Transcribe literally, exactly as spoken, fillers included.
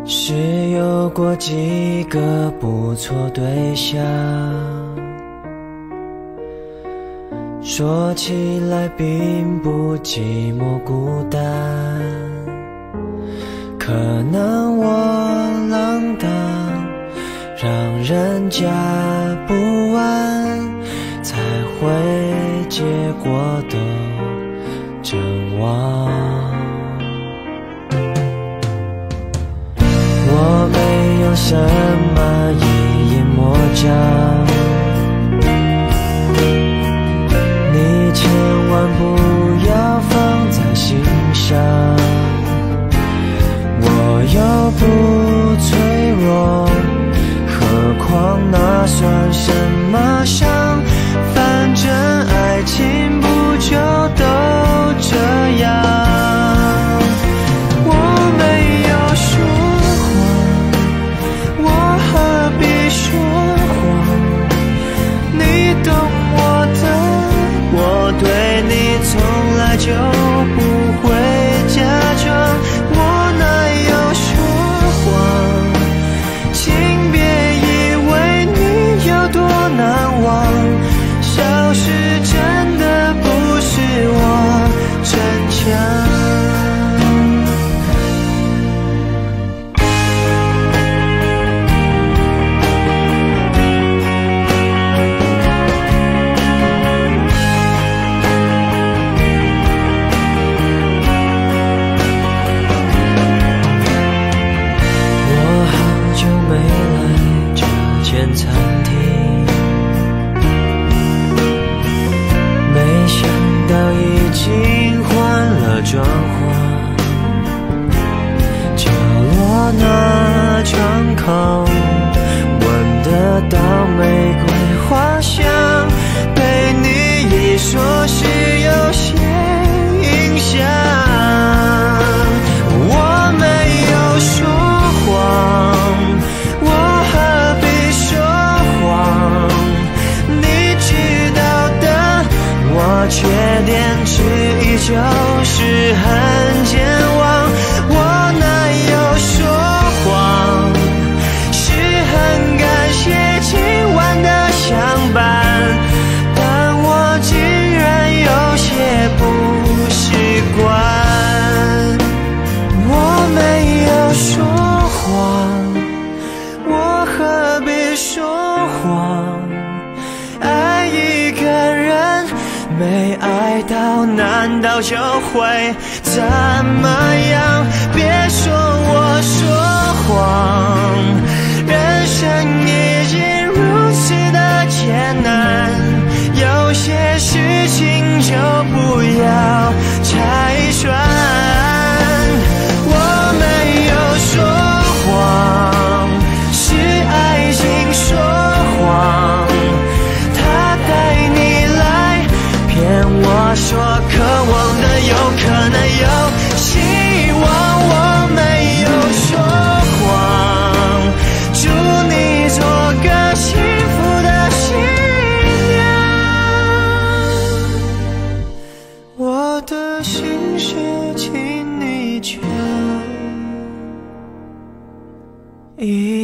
是有过几个不错对象，说起来并不寂寞孤单，可能我浪荡，让人家不安，才会结果都阵亡。我没有什么一隐魔障，你千万不要放在心上，我又不脆弱，何况那算什么伤？反正爱情不就都这样。我没有说谎，我何必说谎？你懂我的，我对你从来就不会假装，我哪有说谎？请别以为你有多难忘，消失真的不是我逞强。餐厅，没想到已经换了装潢，角落那窗口闻得到玫瑰花香，被你一说是有些影响。我没有说谎，我何必说谎？你知道的，我缺点之一就是很健忘。我哪有说谎？是很感谢今晚的相伴，但我竟然有些不习惯。我没有说谎，我何必说谎？爱一个人没爱到，难道就会怎么样？别说我说谎，人生已经如此的艰难，有些事情就不要拆穿。我没有说谎，是爱情说谎，他带你来骗我说渴望的有可能有希望。我没有说谎，祝你做个幸福的新娘，我的心事请你就一